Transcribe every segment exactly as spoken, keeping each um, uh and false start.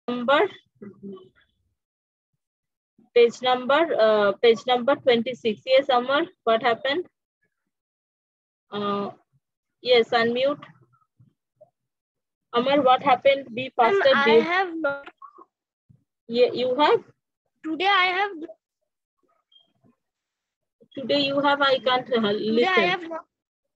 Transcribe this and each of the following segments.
number page number uh, page number twenty-six. Yes, Amar, what happened? Uh, yes, unmute. Amar, what happened? Be faster. I be... have not. Yeah, you have. Today I have. Today you have. I can't uh, listen. Today I have not.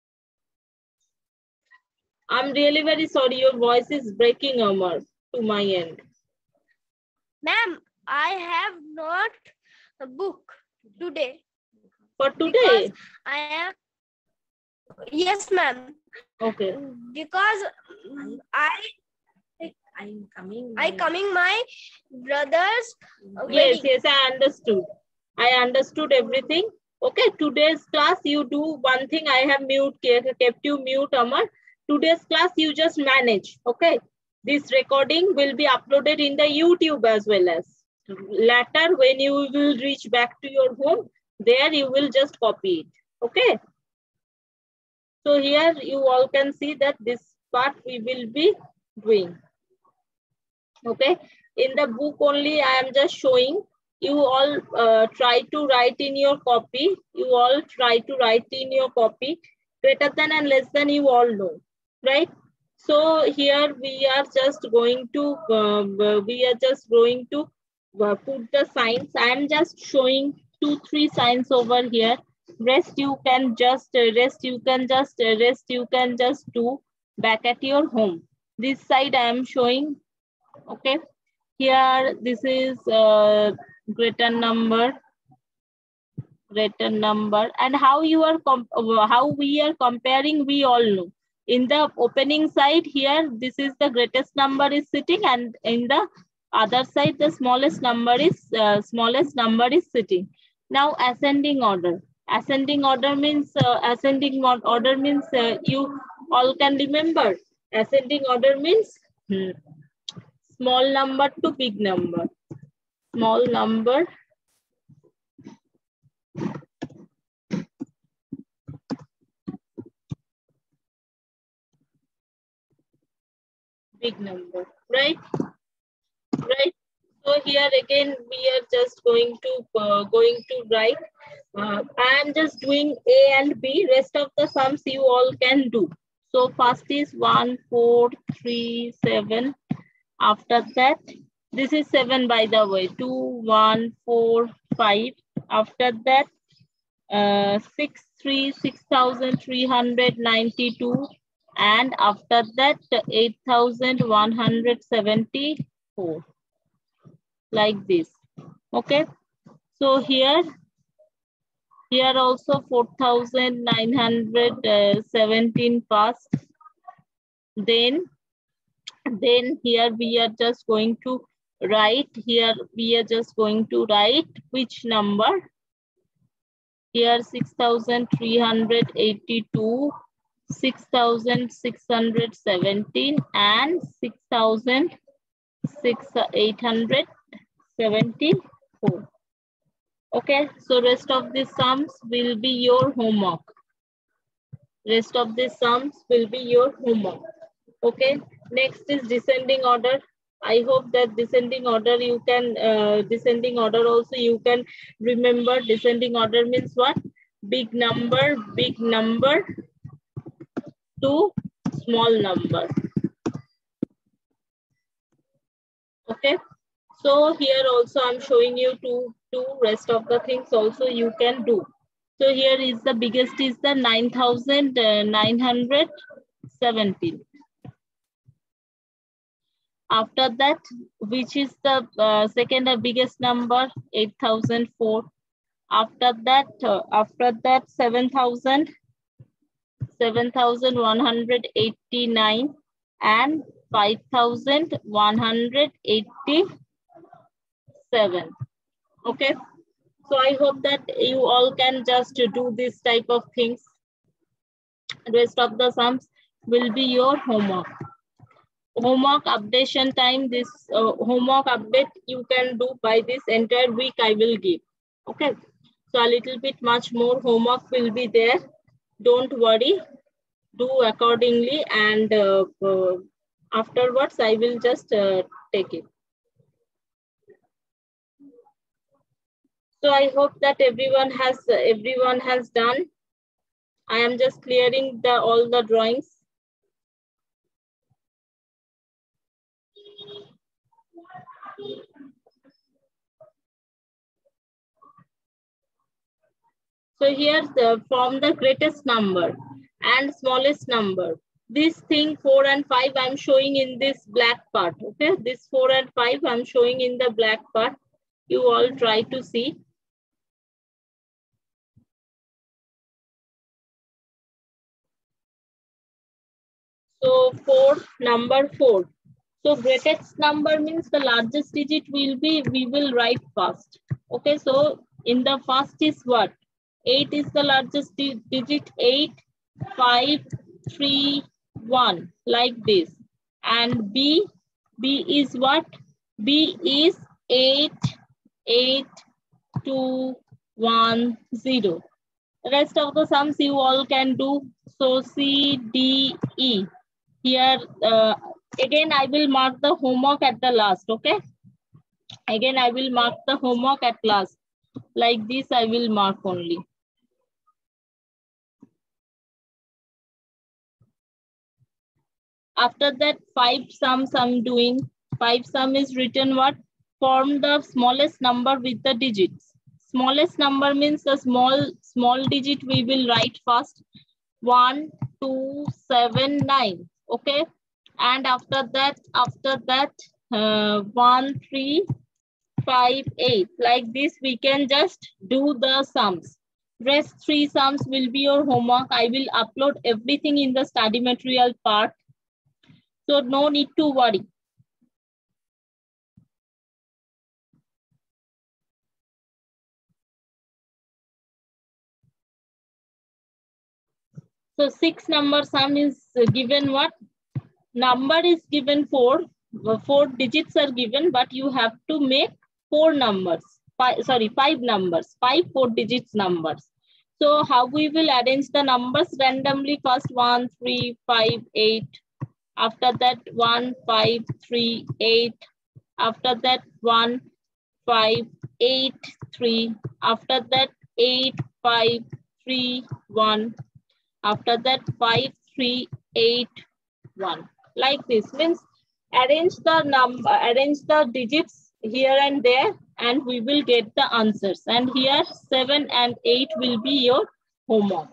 I'm really very sorry. Your voice is breaking, Amar, to my end. Ma'am, I have not a book today. For today? Because I am. Yes, ma'am. Okay. Because I. I'm coming. I coming my brother's. Yes, wedding. yes, I understood. I understood everything. Okay, today's class you do one thing. I have mute kept you mute, Amar. Today's class you just manage. Okay, this recording will be uploaded in the YouTube as well as later when you will reach back to your home. There you will just copy it. Okay. So here you all can see that this part we will be doing. Okay, in the book only I am just showing. You all uh, try to write in your copy. You all try to write in your copy. Greater than and less than you all know, right? So here we are just going to, uh, we are just going to uh, put the signs. I am just showing two, three signs over here. Rest you can just, uh, rest you can just, uh, rest you can just do back at your home. This side I am showing. Okay, here this is uh, greater number, greater number, and how you are how we are comparing, we all know. In the opening side here, this is the greatest number is sitting, and in the other side, the smallest number is uh, smallest number is sitting. Now ascending order. Ascending order means uh, ascending order means uh, you all can remember. Ascending order means. Hmm, small number to big number. Small number big number, right? Right. So here again we are just going to uh, going to write. Uh, I am just doing A and B. Rest of the sums you all can do. So first is one, four, three, seven. After that, this is seven by the way, two, one, four, five. After that, uh, six, three, six thousand three hundred ninety-two. And after that, eight thousand one hundred seventy-four. Like this. Okay. So here, here also four thousand nine hundred seventeen passed. Then, then here we are just going to write, here we are just going to write which number? Here six thousand three hundred eighty-two, six thousand six hundred seventeen and six thousand eight hundred seventy-four. Okay, so rest of the sums will be your homework. Rest of the sums will be your homework. Okay, next is descending order. I hope that descending order you can, uh, descending order also you can remember. Descending order means what? Big number, big number to small number. Okay, so here also I'm showing you two, two rest of the things also you can do. So here is the biggest is the nine thousand nine hundred seventeen. After that, which is the uh, second uh, biggest number, eight thousand four. After that, uh, after that, seven thousand, seven thousand one hundred eighty-nine and five thousand one hundred eighty-seven. Okay. So I hope that you all can just do this type of things. Rest of the sums will be your homework. Homework updation time, this uh, homework update you can do by this entire week I will give. Okay. So a little bit much more homework will be there. Don't worry. Do accordingly and uh, uh, afterwards I will just uh, take it. So I hope that everyone has everyone has done. I am just clearing the all the drawings. So here the, from the greatest number and smallest number, this thing four and five I'm showing in this black part. Okay, this four and five I'm showing in the black part. You all try to see. So four, number four. So greatest number means the largest digit will be, we will write first. Okay, so in the first is what? eight is the largest di digit, eight, five, three, one, like this. And B, B is what? B is eight, eight, two, one, zero. The rest of the sums you all can do. So C, D, E. Here, uh, again, I will mark the homework at the last, okay? Again, I will mark the homework at last. Like this, I will mark only. After that, five sums I'm doing. Five sum is written what? Form the smallest number with the digits. Smallest number means the small, small digit we will write first. one, two, seven, nine. Okay. And after that, after that, uh, one, three, five, eight. Like this, we can just do the sums. Rest three sums will be your homework. I will upload everything in the study material part. So no need to worry. So six number sum is given what? Number is given four. Four digits are given, but you have to make four numbers. Five, sorry, five numbers. Five four digits numbers. So how we will arrange the numbers randomly? First one, three, five, eight. After that, one, five, three, eight. After that, one, five, eight, three. After that, eight, five, three, one. After that, five, three, eight, one. Like this means arrange the number, arrange the digits here and there, and we will get the answers. And here seven and eight will be your homework.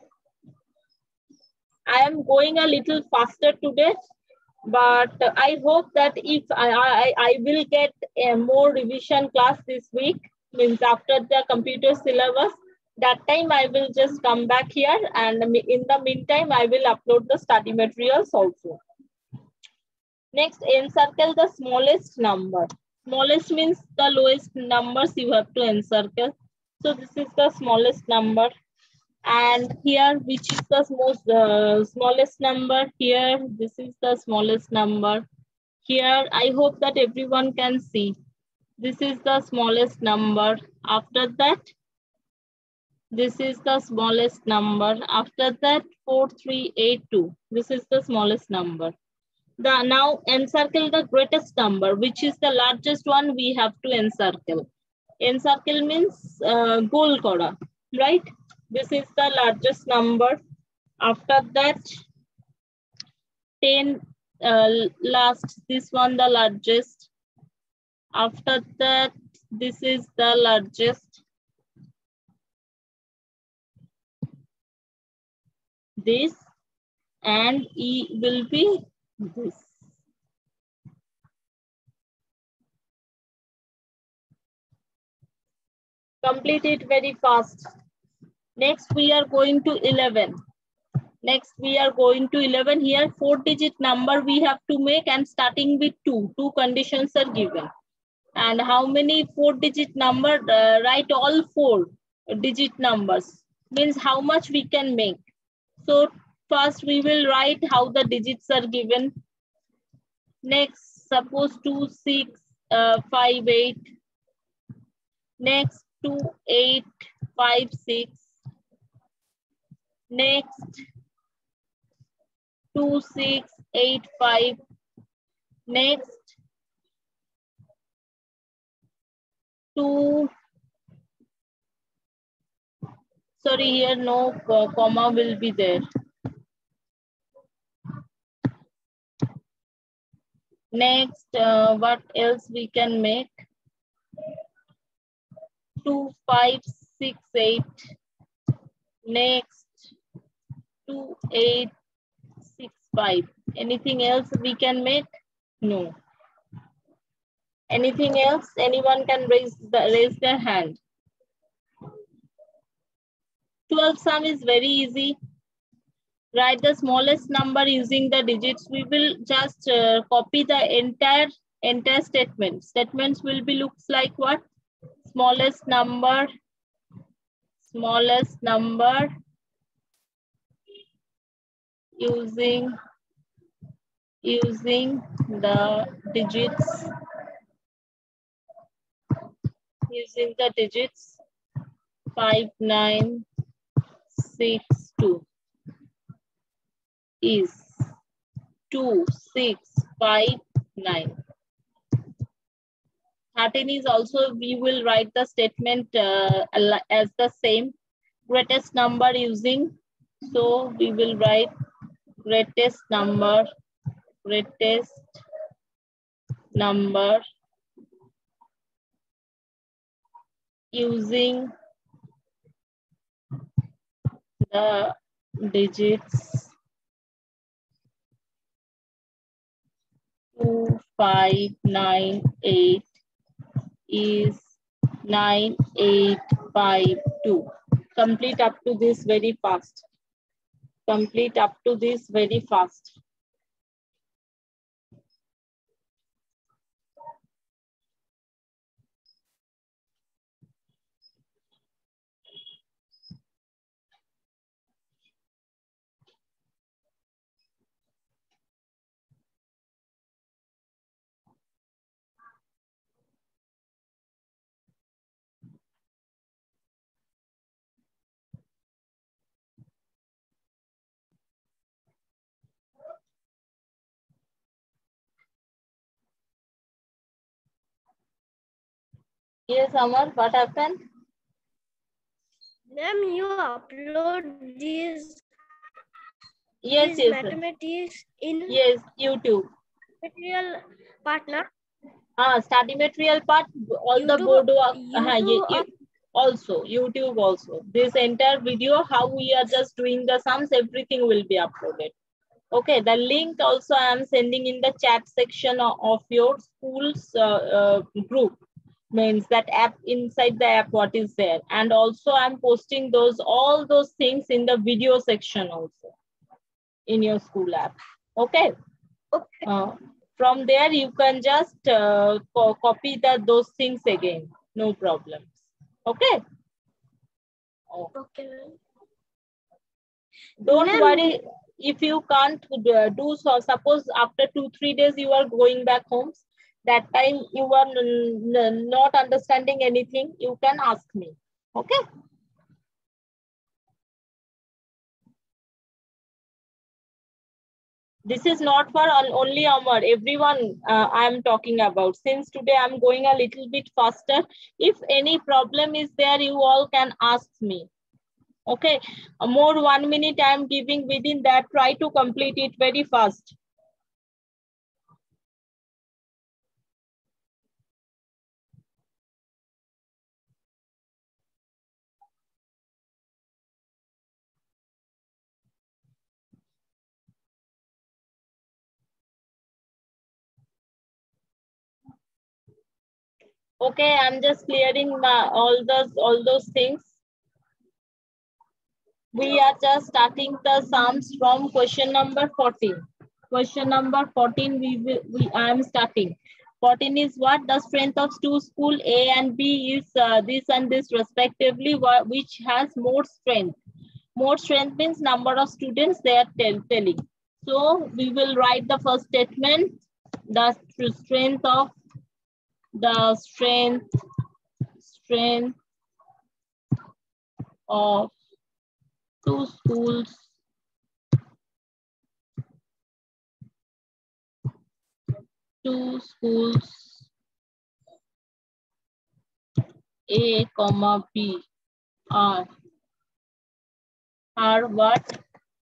I am going a little faster today, but I hope that if I, I, I will get a more revision class this week, means after the computer syllabus, that time I will just come back here, and in the meantime, I will upload the study materials also. Next, encircle the smallest number. Smallest means the lowest numbers you have to encircle. So this is the smallest number. And here, which is the most uh, smallest number? Here, this is the smallest number. Here, I hope that everyone can see. This is the smallest number. After that, this is the smallest number. After that, four three eight two. This is the smallest number. The, now encircle the greatest number, which is the largest one we have to encircle. Encircle means uh, goal kora, right? This is the largest number. After that, ten uh, last, this one the largest. After that, this is the largest. This and E will be this. Complete it very fast. Next, we are going to eleven. Next, we are going to eleven. Here, four digit number we have to make, and starting with two. Two conditions are given. And how many four digit number? Uh, write all four digit numbers. Means how much we can make. So first we will write how the digits are given. Next, suppose two, six, uh, five, eight. Next, two, eight, five, six. Next, two, six, eight, five. Next, two, Sorry, here no uh, comma will be there. Next, uh, what else we can make? two, five, six, eight. Next, two, eight, six, five. Anything else we can make? No. Anything else? Anyone can raise the, raise their hand. twelve sum is very easy. Write the smallest number using the digits. We will just uh, copy the entire entire statement. Statements will be looks like what? Smallest number, smallest number using using the digits, using the digits five, nine, six, two is two, six, five, nine. thirteen is also, we will write the statement uh, as the same. Greatest number using, so we will write greatest number, greatest number using the digits two, five, nine, eight is nine, eight, five, two. Complete up to this very fast. Complete up to this very fast. Yes, Amar, what happened? Ma'am, you upload these, Yes, these yes. mathematics in Yes, YouTube. material partner. Ah, study material part, all YouTube, the board work, YouTube, uh, you, you, also, YouTube also. This entire video, how we are just doing the sums, everything will be uploaded. Okay, the link also I am sending in the chat section of, of your school's uh, uh, group. Means that app, inside the app, what is there. And also I'm posting those, all those things in the video section also in your school app. Okay. Okay. Uh, from there, you can just uh, co copy the, those things again. No problems. Okay. Oh. Okay. Don't worry if you can't do so. Suppose after two, three days you are going back home. That time you are not understanding anything. You can ask me. Okay. This is not for only Amar, everyone uh, I am talking about. Since today I'm going a little bit faster. If any problem is there, you all can ask me. Okay, more one minute I am giving within that. Try to complete it very fast. Okay, I'm just clearing my, all those all those things. We are just starting the sums from question number fourteen. Question number fourteen, we will we I am starting. fourteen is what? The strength of two school A and B is uh, this and this respectively, which has more strength. More strength means number of students they are tell, telling. So we will write the first statement. The strength of the strength strength of two schools two schools A comma B are are what?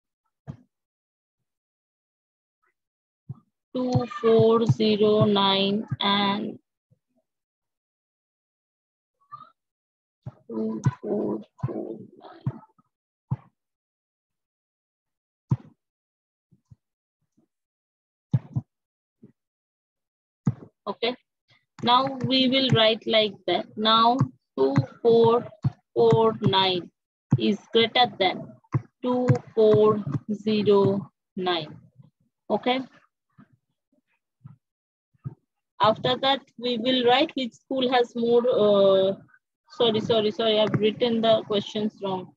two four zero nine and two four four nine. Okay. Now we will write like that. Now two four four nine is greater than two four zero nine. Okay. After that, we will write which school has more. Uh, sorry, sorry, sorry. I've written the questions wrong.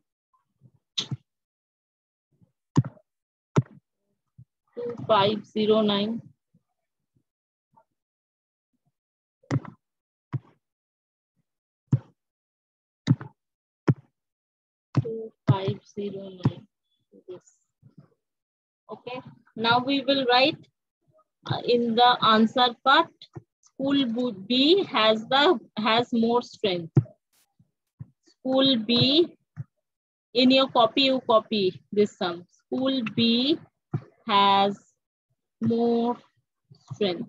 two five zero nine. two five zero nine. This. Okay. Now we will write uh, in the answer part. School B has the has more strength. School B, in your copy, you copy this sum. School B has more strength.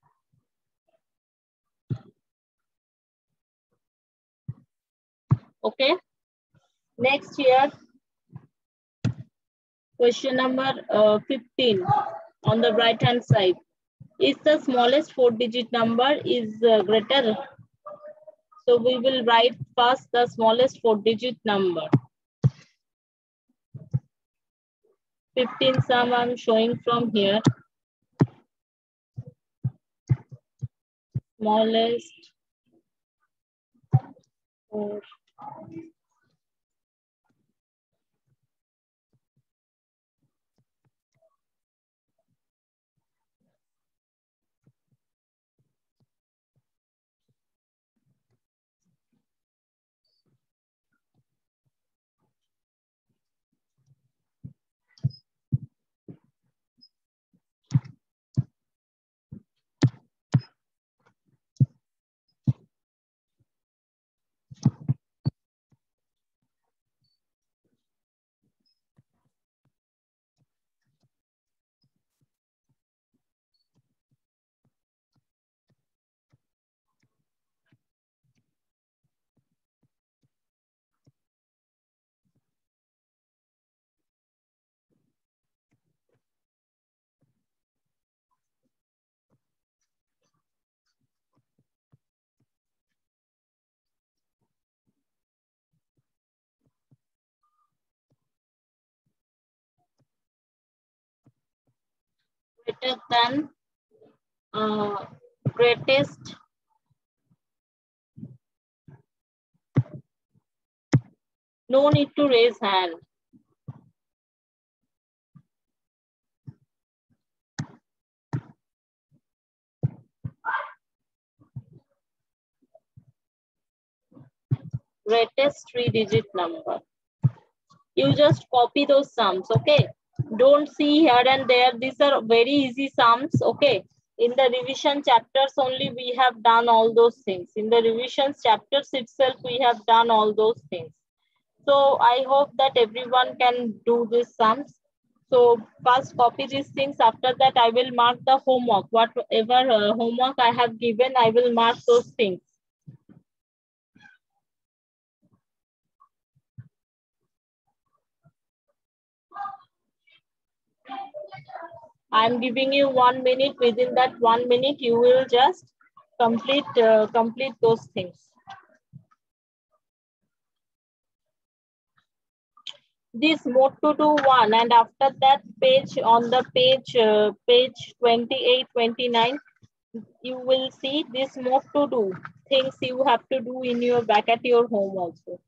Okay. Next here, question number uh, fifteen on the right hand side. Is the smallest four digit number is uh, greater? So we will write first the smallest four digit number. fifteen sum I'm showing from here. Smallest four. Greater than uh, greatest no need to raise hand. Greatest three digit number. You just copy those sums, okay? Don't see here and there. These are very easy sums, okay? In the revision chapters only we have done all those things. In the revision chapters itself we have done all those things. So I hope that everyone can do these sums. So first copy these things. After that I will mark the homework. Whatever uh, homework I have given, I will mark those things. I'm giving you one minute. Within that one minute, you will just complete uh, complete those things. This mode to do one, and after that page on the page uh, page twenty-eight, twenty-nine, you will see this mode to do things you have to do in your back at your home also.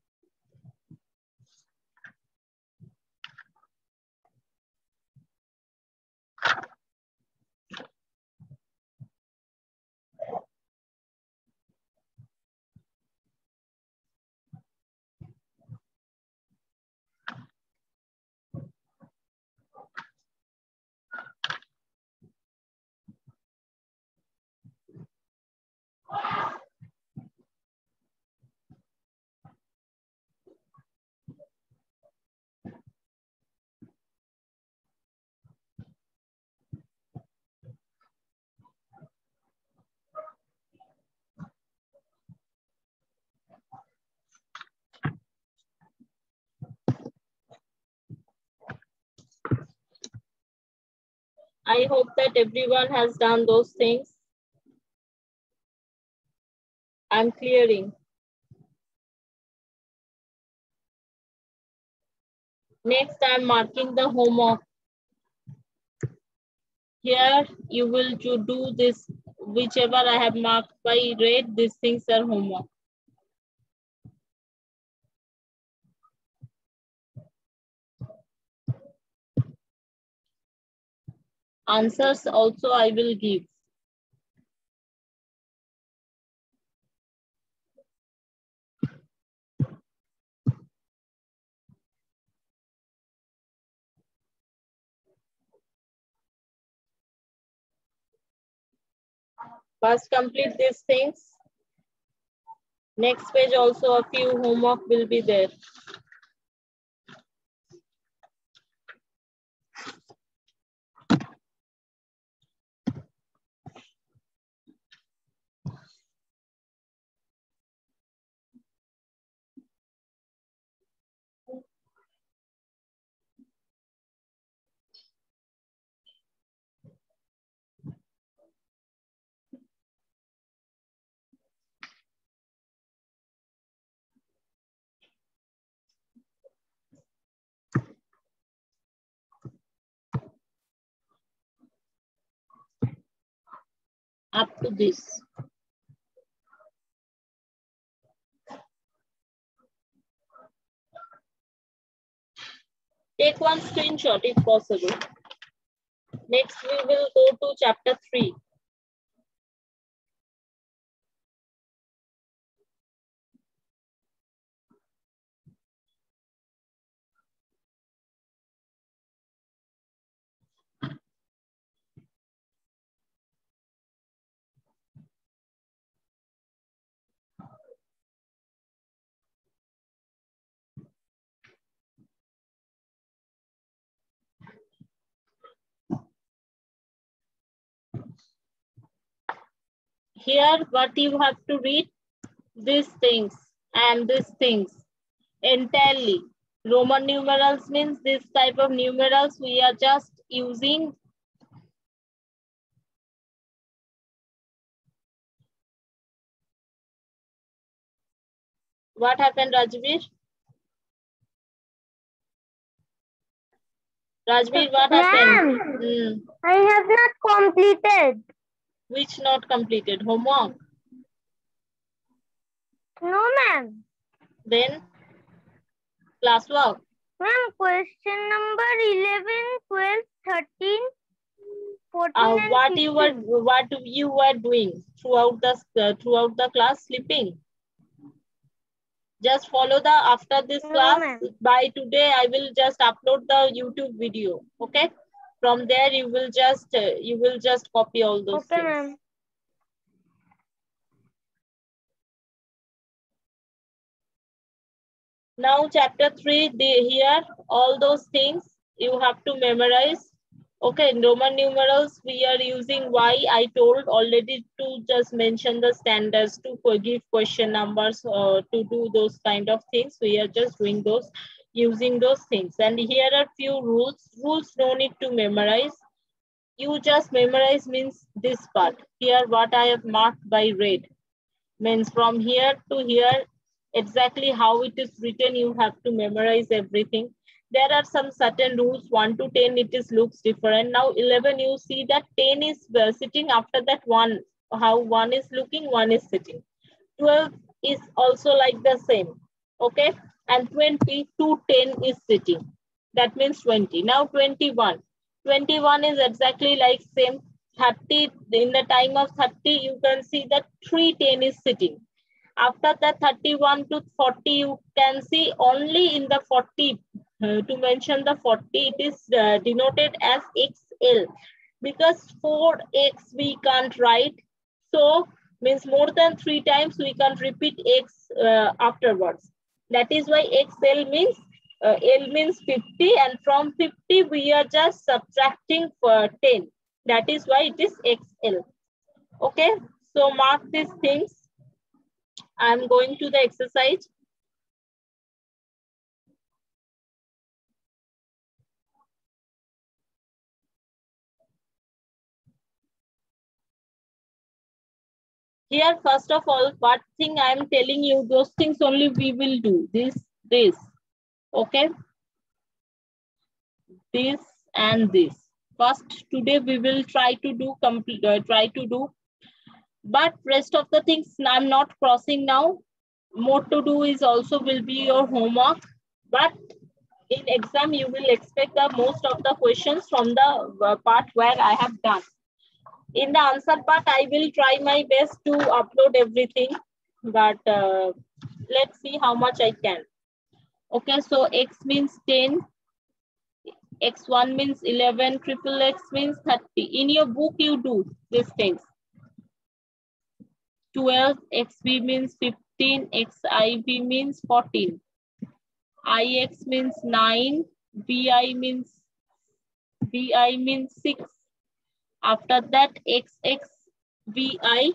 I hope that everyone has done those things. I'm clearing. Next, I'm marking the homework. Here, you will do this, whichever I have marked by red, these things are homework. Answers also I will give. First complete these things. Next page also a few homework will be there. Up to this. Take one screenshot if possible. Next, we will go to chapter three. Here, what you have to read, these things and these things entirely. Roman numerals means this type of numerals we are just using. What happened, Rajveer? Rajveer, what happened? Hmm. I have not completed. Which not completed? Homework? No, ma'am. Then classwork? Ma'am, question number eleven, twelve, thirteen, fourteen, Uh, and what fifteen. you were what you were doing throughout the uh, throughout the class? Sleeping. Just follow the after this No, class. By today, I will just upload the YouTube video. Okay. From there, you will just uh, you will just copy all those okay, things. ma'am. Now, chapter three, the, here, all those things you have to memorize. Okay, in Roman numerals, we are using Y. I told already to just mention the standards, to give question numbers, uh, to do those kind of things. We are just doing those, using those things. And here are few rules. Rules no need to memorize. You just memorize means this part. Here, what I have marked by red means from here to here, exactly how it is written, you have to memorize everything. There are some certain rules, one to ten, it is looks different. Now eleven, you see that ten is uh, sitting, after that one, how one is looking, one is sitting. twelve is also like the same, okay? And twenty to ten is sitting. That means twenty. Now twenty-one. twenty-one is exactly like same. thirty, in the time of thirty, you can see that three ten is sitting. After that thirty-one to forty, you can see only in the forty, uh, to mention the forty, it is uh, denoted as X L, because four X we can't write. So means more than three times we can't repeat X uh, afterwards. That is why X L means, uh, L means fifty, and from fifty we are just subtracting for ten. That is why it is X L. Okay, so mark these things. I'm going to the exercise. Here, first of all, what thing I am telling you, those things only we will do. This, this, okay? This and this. First, today we will try to do complete. Uh, try to do, but rest of the things I'm not crossing now. More to do is also will be your homework, but in exam you will expect the most of the questions from the uh, part where I have done. In the answer part, I will try my best to upload everything, but uh, let's see how much I can. Okay, so X means ten, X one means eleven, triple X means thirty. In your book, you do these things. twelve, X B means fifteen, X I B means fourteen. I X means nine, B I means B I means six. After that, X X B I.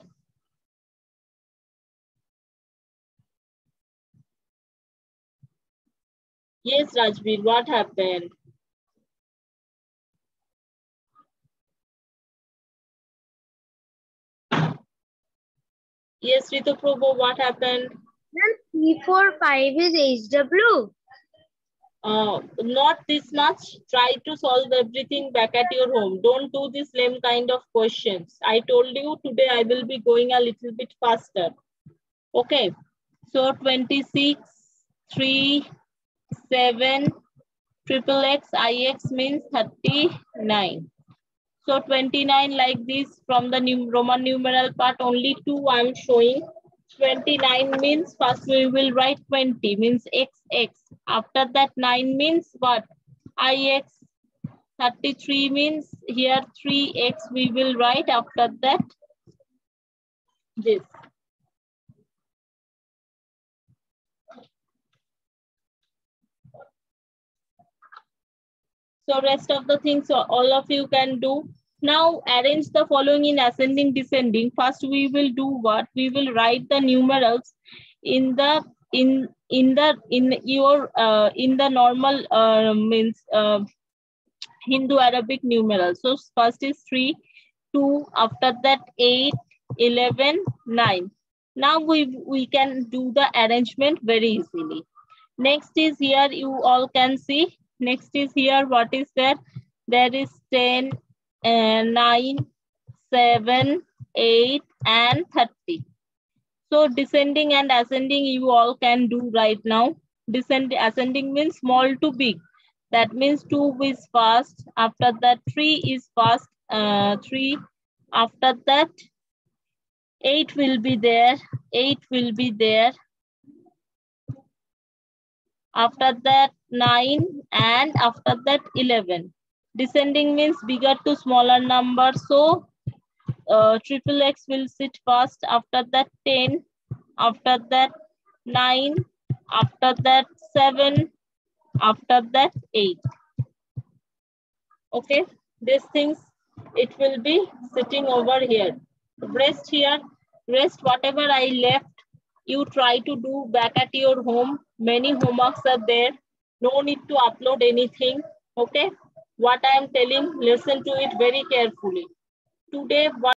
Yes, Rajbir, what happened? Yes, Ritu Prabhu, what happened? three four five is H W. Uh, not this much. Try to solve everything back at your home. Don't do this lame kind of questions. I told you today I will be going a little bit faster. Okay. So twenty-six, three, seven, triple X, I X means thirty-nine. So twenty-nine like this from the num Roman numeral part, only two I'm showing. twenty-nine means first we will write twenty means X X. After that nine means what? I X. thirty-three means here three X we will write. After that this. So rest of the things all of you can do. Now arrange the following in ascending descending. First we will do what? We will write the numerals in the in in the in your uh, in the normal uh, means uh, Hindu Arabic numerals. So first is three, two, after that eight, eleven, nine. Now we we can do the arrangement very easily. Next is here you all can see. Next is here what is there? There is ten, uh, nine, seven, eight, and thirty. So descending and ascending you all can do right now. Descending, ascending means small to big. That means two is fast. After that three is fast. Uh, three. After that eight will be there. Eight will be there. After that nine, and after that eleven. Descending means bigger to smaller number. So uh, triple X will sit first. After that ten. After that nine. After that seven. After that eight. Okay, these things it will be sitting over here. Rest here, rest whatever I left, you try to do back at your home. Many homeworks are there. No need to upload anything. Okay, what I am telling, listen to it very carefully. Today, what